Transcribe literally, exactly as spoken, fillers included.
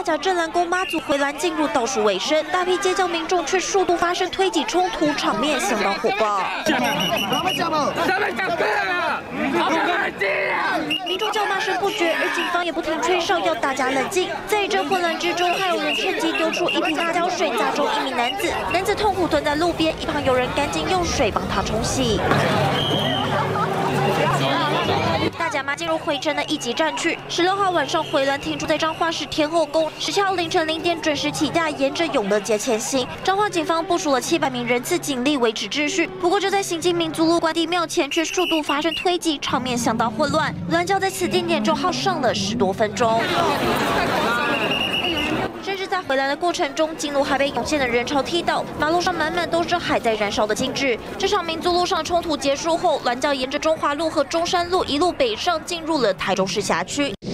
甲镇澜宫妈祖回銮进入倒数尾声，大批街角民众却数度发生推挤冲突，场面相当火爆。民众叫骂声不绝，而警方也不停吹哨要大家冷静。在这混乱之中，还有人趁机丢出一瓶辣椒水砸中一名男子，男子痛苦蹲在路边，一旁有人赶紧用水帮他冲洗。 大甲妈进入回程的一级战区。十六号晚上回銮停驻在彰化市天后宫，十七号凌晨零点准时起驾，沿着永乐街前行。彰化警方部署了七百名人次警力维持秩序。不过，就在行经民族路关帝庙前，却数度发生推挤，场面相当混乱。銮轿在此定点就耗上了十多分钟。 甚至在回来的过程中，金路还被涌现的人潮踢倒，马路上满满都是还在燃烧的金纸。这场民族路上冲突结束后，銮轿沿着中华路和中山路一路北上，进入了台中市辖区。